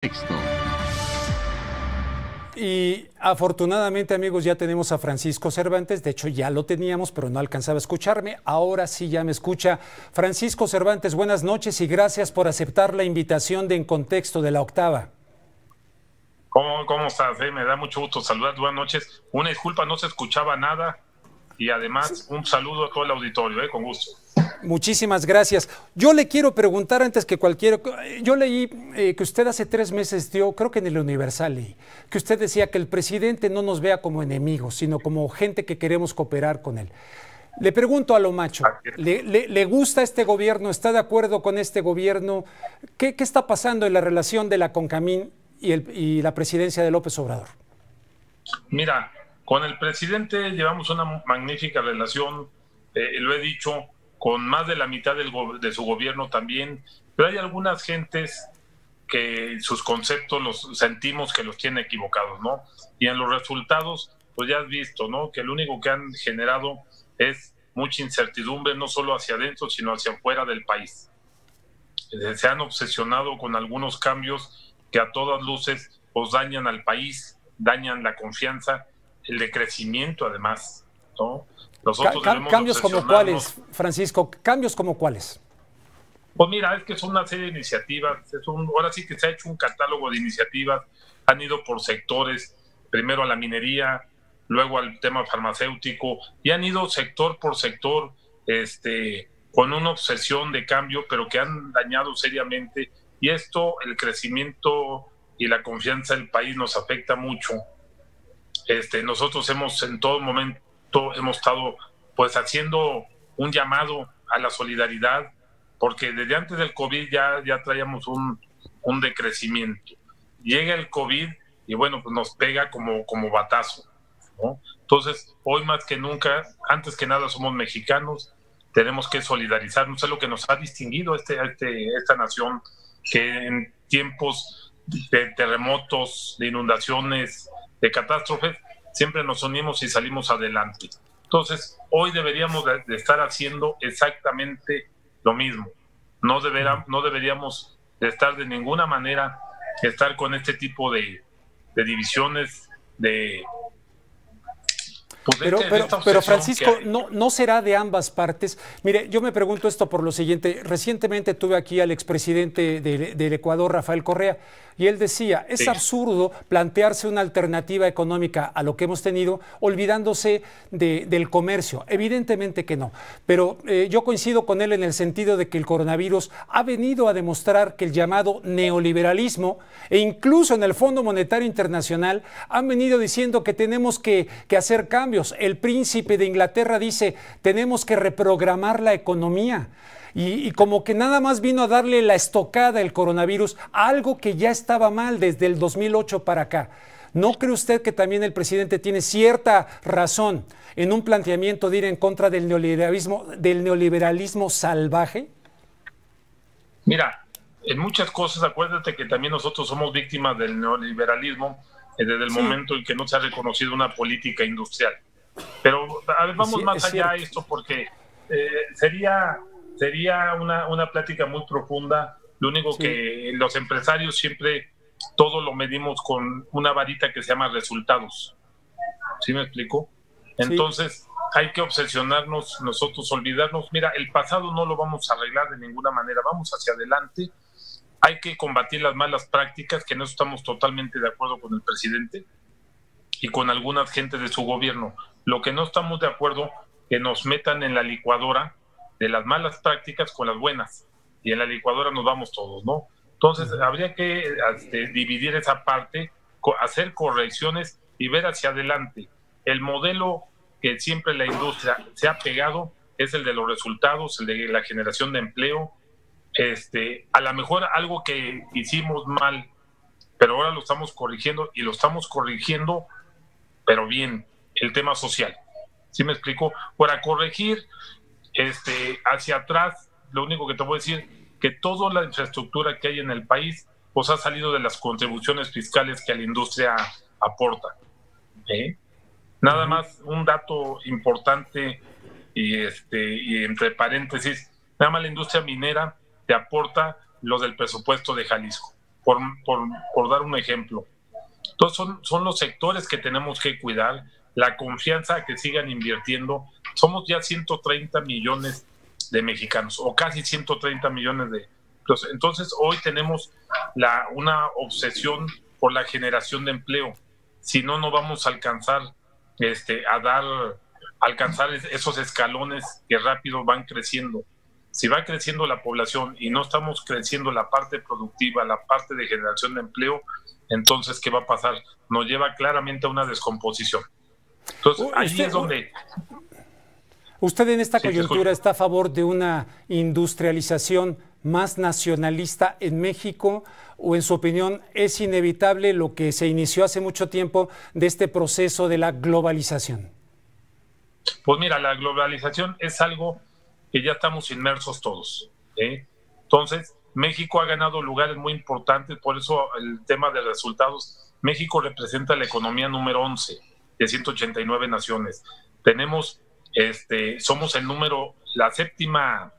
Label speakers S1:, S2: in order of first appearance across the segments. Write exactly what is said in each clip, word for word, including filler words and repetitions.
S1: Contexto.
S2: Y afortunadamente, amigos, ya tenemos a Francisco Cervantes. De hecho, ya lo teníamos, pero no alcanzaba a escucharme. Ahora sí ya me escucha. Francisco Cervantes, buenas noches y gracias por aceptar la invitación de En Contexto de La Octava.
S3: ¿Cómo, cómo estás? Eh? Me da mucho gusto saludar. Buenas noches. Una disculpa, no se escuchaba nada. Y además, un saludo a todo el auditorio, eh, con gusto.
S2: Muchísimas gracias. Yo le quiero preguntar antes que cualquiera, yo leí eh, que usted hace tres meses dio, creo que en el Universal leí, que usted decía que el presidente no nos vea como enemigos, sino como gente que queremos cooperar con él. Le pregunto a lo macho, ¿le, le, le gusta este gobierno? ¿Está de acuerdo con este gobierno? ¿Qué, qué está pasando en la relación de la CONCAMIN y, el, y la presidencia de López Obrador?
S3: Mira, con el presidente llevamos una magnífica relación, eh, lo he dicho, con más de la mitad del de su gobierno también, pero hay algunas gentes que sus conceptos los sentimos que los tienen equivocados, ¿no? Y en los resultados, pues ya has visto, ¿no? Que lo único que han generado es mucha incertidumbre, no solo hacia adentro, sino hacia afuera del país. Se han obsesionado con algunos cambios que a todas luces pues dañan al país, dañan la confianza, el de crecimiento además, ¿no? Nosotros
S2: Ca cambios como cuáles, Francisco, cambios como cuáles.
S3: Pues mira, es que son una serie de iniciativas, es un, ahora sí que se ha hecho un catálogo de iniciativas, han ido por sectores, primero a la minería, luego al tema farmacéutico, y han ido sector por sector, este, con una obsesión de cambio, pero que han dañado seriamente, y esto, el crecimiento y la confianza del país nos afecta mucho. Este, nosotros hemos en todo momento hemos estado pues haciendo un llamado a la solidaridad, porque desde antes del COVID ya, ya traíamos un, un decrecimiento. Llega el COVID y bueno, pues nos pega como, como batazo, ¿no? Entonces, hoy más que nunca, antes que nada somos mexicanos, tenemos que solidarizarnos, es lo que nos ha distinguido este, este, esta nación, que en tiempos de terremotos, de inundaciones, de catástrofes, siempre nos unimos y salimos adelante. Entonces, hoy deberíamos de, de estar haciendo exactamente lo mismo. No, deberá, no deberíamos de estar de ninguna manera, estar con este tipo de, de divisiones, de...
S2: Pues pero, este, pero, pero Francisco, ¿no, ¿no será de ambas partes? Mire, yo me pregunto esto por lo siguiente. Recientemente tuve aquí al expresidente de, del Ecuador, Rafael Correa, y él decía, es sí. absurdo plantearse una alternativa económica a lo que hemos tenido, olvidándose de, del comercio. Evidentemente que no, pero eh, yo coincido con él en el sentido de que el coronavirus ha venido a demostrar que el llamado neoliberalismo, e incluso en el Fondo Monetario Internacional, han venido diciendo que tenemos que, que hacer cambios. El príncipe de Inglaterra dice, tenemos que reprogramar la economía. Y, y como que nada más vino a darle la estocada el coronavirus a algo que ya estaba mal desde el dos mil ocho para acá. ¿No cree usted que también el presidente tiene cierta razón en un planteamiento de ir en contra del neoliberalismo, del neoliberalismo salvaje?
S3: Mira, en muchas cosas, acuérdate que también nosotros somos víctimas del neoliberalismo desde el sí. momento en que no se ha reconocido una política industrial. Pero a ver, vamos sí, más allá de esto porque eh, sería, sería una, una plática muy profunda. Lo único sí. que los empresarios siempre todo lo medimos con una varita que se llama resultados. ¿Sí me explico? Entonces sí. hay que obsesionarnos nosotros, olvidarnos. Mira, el pasado no lo vamos a arreglar de ninguna manera. Vamos hacia adelante. Hay que combatir las malas prácticas, que no estamos totalmente de acuerdo con el presidente y con algunas gentes de su gobierno. Lo que no estamos de acuerdo, que nos metan en la licuadora de las malas prácticas con las buenas. Y en la licuadora nos vamos todos, ¿no? Entonces, uh-huh. habría que este, dividir esa parte, hacer correcciones y ver hacia adelante. El modelo que siempre la industria se ha pegado es el de los resultados, el de la generación de empleo. Este, a lo mejor algo que hicimos mal, pero ahora lo estamos corrigiendo y lo estamos corrigiendo, pero bien, el tema social. ¿Sí me explico? Para corregir este, hacia atrás, lo único que te voy a decir, que toda la infraestructura que hay en el país, pues ha salido de las contribuciones fiscales que a la industria aporta. ¿Eh? Nada uh-huh. más, un dato importante, y, este, y entre paréntesis, nada más la industria minera te aporta lo del presupuesto de Jalisco. por, por, por dar un ejemplo. Entonces son, son los sectores que tenemos que cuidar, la confianza a que sigan invirtiendo. Somos ya ciento treinta millones de mexicanos, o casi ciento treinta millones de... Entonces hoy tenemos la, una obsesión por la generación de empleo. Si no, no vamos a alcanzar este, a dar, a alcanzar esos escalones que rápido van creciendo. Si va creciendo la población y no estamos creciendo la parte productiva, la parte de generación de empleo, entonces, ¿qué va a pasar? Nos lleva claramente a una descomposición. Entonces, ahí
S2: usted,
S3: es donde...
S2: ¿Usted en esta sí, coyuntura está a favor de una industrialización más nacionalista en México o, en su opinión, es inevitable lo que se inició hace mucho tiempo de este proceso de la globalización?
S3: Pues mira, la globalización es algo que ya estamos inmersos todos, ¿eh? Entonces, México ha ganado lugares muy importantes, por eso el tema de resultados, México representa la economía número once de ciento ochenta y nueve naciones. Tenemos, este, somos el número, la séptima,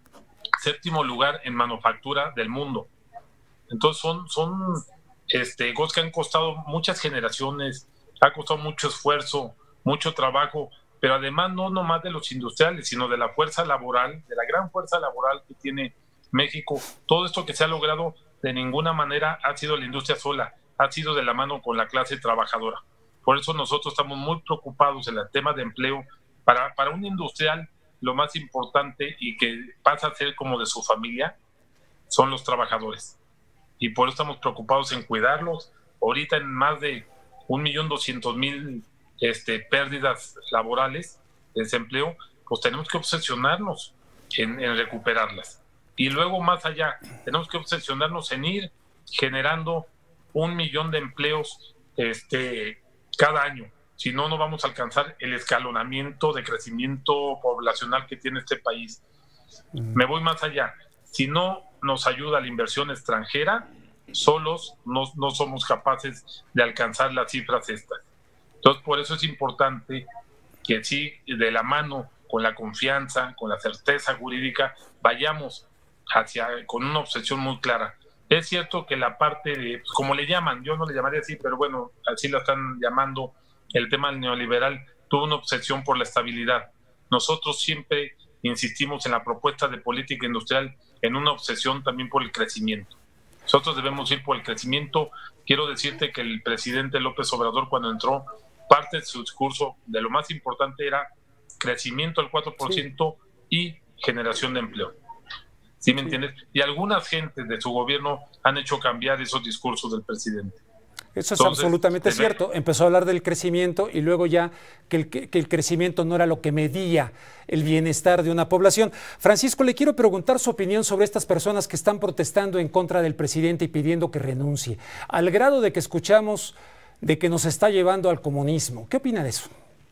S3: séptimo lugar en manufactura del mundo. Entonces son, son este, cosas que han costado muchas generaciones, ha costado mucho esfuerzo, mucho trabajo, pero además no nomás de los industriales, sino de la fuerza laboral, de la gran fuerza laboral que tiene México. Todo esto que se ha logrado de ninguna manera ha sido la industria sola, ha sido de la mano con la clase trabajadora. Por eso nosotros estamos muy preocupados en el tema de empleo. Para, para un industrial, lo más importante y que pasa a ser como de su familia son los trabajadores. Y por eso estamos preocupados en cuidarlos. Ahorita en más de un millón doscientos mil este, pérdidas laborales, desempleo, pues tenemos que obsesionarnos en, en recuperarlas. Y luego más allá, tenemos que obsesionarnos en ir generando un millón de empleos este, cada año. Si no, no vamos a alcanzar el escalonamiento de crecimiento poblacional que tiene este país. Mm. Me voy más allá. Si no nos ayuda la inversión extranjera, solos no, no somos capaces de alcanzar las cifras estas. Entonces, por eso es importante que sí, de la mano con la confianza, con la certeza jurídica, vayamos hacia con una obsesión muy clara. Es cierto que la parte de, pues, como le llaman, yo no le llamaría así, pero bueno, así la están llamando, el tema del neoliberal, tuvo una obsesión por la estabilidad. Nosotros siempre insistimos en la propuesta de política industrial en una obsesión también por el crecimiento. Nosotros debemos ir por el crecimiento. Quiero decirte que el presidente López Obrador, cuando entró, parte de su discurso de lo más importante era crecimiento al cuatro por ciento sí. y generación de empleo. ¿Sí me sí. entiendes? Y algunas gentes de su gobierno han hecho cambiar esos discursos del presidente.
S2: Eso es Entonces, absolutamente debe... cierto. Empezó a hablar del crecimiento y luego ya que el, que el crecimiento no era lo que medía el bienestar de una población. Francisco, le quiero preguntar su opinión sobre estas personas que están protestando en contra del presidente y pidiendo que renuncie, al grado de que escuchamos de que nos está llevando al comunismo. ¿Qué opina de eso?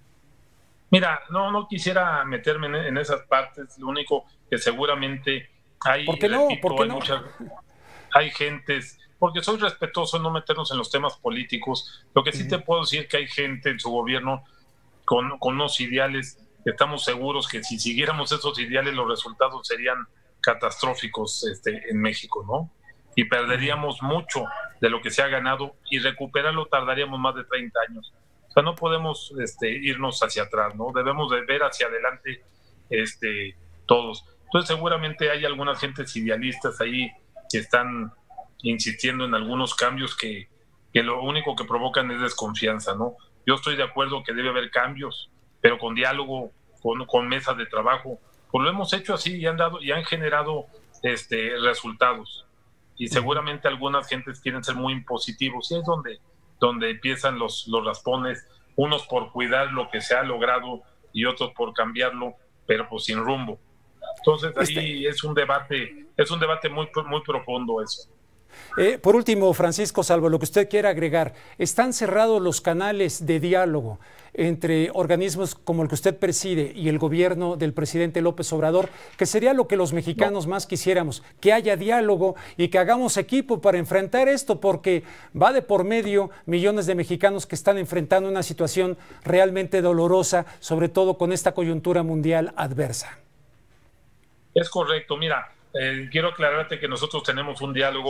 S3: Mira, no, no quisiera meterme en, en esas partes. Lo único que seguramente hay...
S2: ¿Por qué no?
S3: Repito,
S2: ¿Por qué
S3: hay,
S2: no?
S3: muchas, hay gentes... Porque soy respetuoso en no meternos en los temas políticos. Lo que sí uh-huh. te puedo decir es que hay gente en su gobierno con, con unos ideales que estamos seguros que si siguiéramos esos ideales los resultados serían catastróficos este, en México, ¿no? Y perderíamos mucho de lo que se ha ganado y recuperarlo tardaríamos más de treinta años. O sea, no podemos este, irnos hacia atrás, ¿no? Debemos de ver hacia adelante este, todos. Entonces seguramente hay algunas gentes idealistas ahí que están insistiendo en algunos cambios que, que lo único que provocan es desconfianza, ¿no? Yo estoy de acuerdo que debe haber cambios, pero con diálogo, con, con mesas de trabajo. Pues lo hemos hecho así y han dado y han generado este, resultados. Y seguramente algunas gentes quieren ser muy impositivos y es donde, donde empiezan los, los raspones, unos por cuidar lo que se ha logrado y otros por cambiarlo, pero pues sin rumbo. Entonces ahí este... es un debate, es un debate muy, muy profundo eso.
S2: Eh, por último, Francisco, salvo lo que usted quiera agregar, ¿están cerrados los canales de diálogo entre organismos como el que usted preside y el gobierno del presidente López Obrador, que sería lo que los mexicanos no. más quisiéramos, que haya diálogo y que hagamos equipo para enfrentar esto, porque va de por medio millones de mexicanos que están enfrentando una situación realmente dolorosa, sobre todo con esta coyuntura mundial adversa?
S3: Es correcto, mira, eh, quiero aclararte que nosotros tenemos un diálogo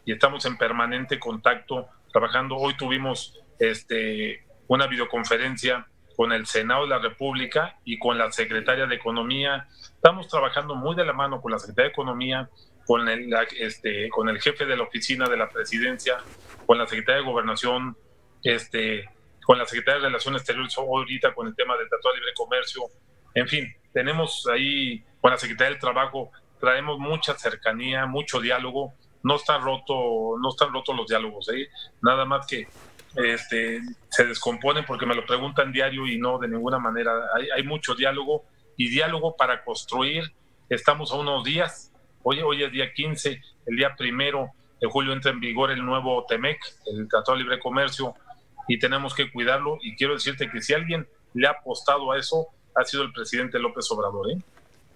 S3: y estamos en permanente contacto, trabajando. Hoy tuvimos este, una videoconferencia con el Senado de la República y con la Secretaria de Economía. Estamos trabajando muy de la mano con la Secretaria de Economía, con el, este, con el jefe de la oficina de la Presidencia, con la Secretaria de Gobernación, este, con la Secretaria de Relaciones Exteriores ahorita con el tema del Tratado de Libre Comercio. En fin, tenemos ahí con la Secretaría del Trabajo, traemos mucha cercanía, mucho diálogo. No están roto, no están rotos los diálogos, ¿eh? Nada más que este, se descomponen porque me lo preguntan diario y no de ninguna manera. Hay, hay mucho diálogo y diálogo para construir. Estamos a unos días. Hoy, hoy es día quince, el día primero de julio entra en vigor el nuevo TEMEC, el Tratado de Libre Comercio, y tenemos que cuidarlo. Y quiero decirte que si alguien le ha apostado a eso, ha sido el presidente López Obrador, ¿eh?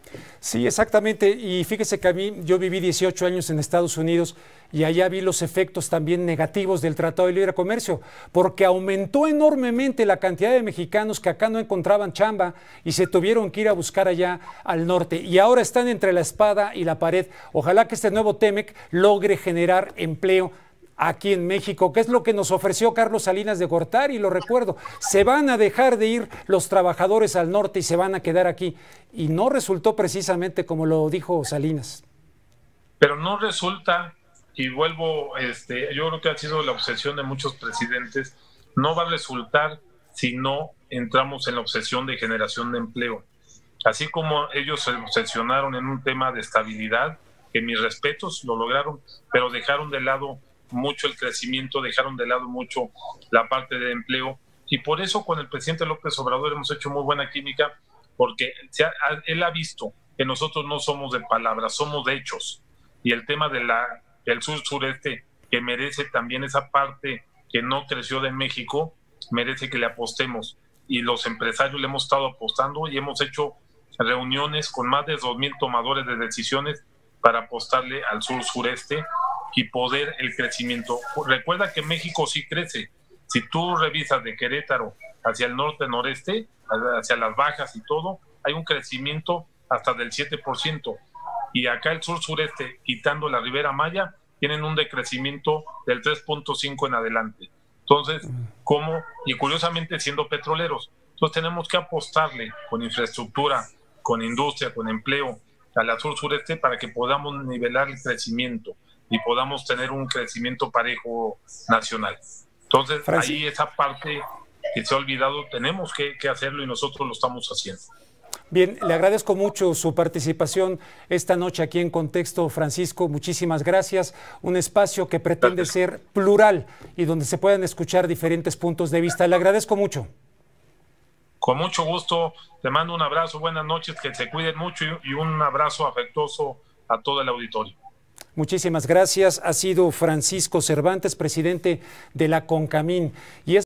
S2: Sí, exactamente. Y fíjese que a mí, yo viví dieciocho años en Estados Unidos y allá vi los efectos también negativos del Tratado de Libre Comercio, porque aumentó enormemente la cantidad de mexicanos que acá no encontraban chamba y se tuvieron que ir a buscar allá al norte. Y ahora están entre la espada y la pared. Ojalá que este nuevo TEMEC logre generar empleo aquí en México, que es lo que nos ofreció Carlos Salinas de Gortari, lo recuerdo. Se van a dejar de ir los trabajadores al norte y se van a quedar aquí. Y no resultó precisamente como lo dijo Salinas.
S3: Pero no resulta, y vuelvo, este, yo creo que ha sido la obsesión de muchos presidentes, no va a resultar si no entramos en la obsesión de generación de empleo. Así como ellos se obsesionaron en un tema de estabilidad, que mis respetos lo lograron, pero dejaron de lado mucho el crecimiento, dejaron de lado mucho la parte de empleo, y por eso con el presidente López Obrador hemos hecho muy buena química, porque se ha, él ha visto que nosotros no somos de palabras, somos de hechos, y el tema de la, del sur-sureste, que merece también esa parte que no creció de México, merece que le apostemos, y los empresarios le hemos estado apostando y hemos hecho reuniones con más de dos mil tomadores de decisiones para apostarle al sur-sureste y poder el crecimiento. Recuerda que México sí crece. Si tú revisas de Querétaro hacia el norte-noreste, hacia las bajas y todo, hay un crecimiento hasta del siete por ciento. Y acá el sur-sureste, quitando la Ribera Maya, tienen un decrecimiento del tres punto cinco en adelante. Entonces, ¿cómo? Y curiosamente siendo petroleros. Entonces tenemos que apostarle con infraestructura, con industria, con empleo, a la sur-sureste para que podamos nivelar el crecimiento y podamos tener un crecimiento parejo nacional. Entonces, Francis, ahí esa parte que se ha olvidado, tenemos que, que hacerlo y nosotros lo estamos haciendo.
S2: Bien, le agradezco mucho su participación esta noche aquí en Contexto, Francisco. Muchísimas gracias. Un espacio que pretende gracias. ser plural y donde se puedan escuchar diferentes puntos de vista. Le agradezco mucho.
S3: Con mucho gusto. Te mando un abrazo. Buenas noches. Que se cuiden mucho y un abrazo afectuoso a todo el auditorio.
S2: Muchísimas gracias. Ha sido Francisco Cervantes, presidente de la CONCAMIN. Y es